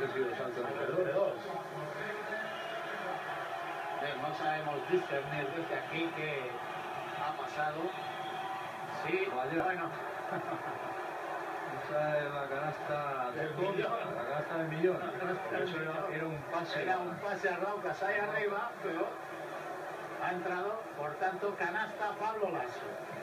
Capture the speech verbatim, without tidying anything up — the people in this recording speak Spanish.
ha sido salto entre dos. No sabemos discernir desde aquí qué ha pasado. Sí, Caballero. bueno. Esa es la canasta del millón, la canasta del millón. Eso era, era un pase. Era un pase a Raucas ahí arriba, pero ha entrado, por tanto, canasta Pablo Lasso.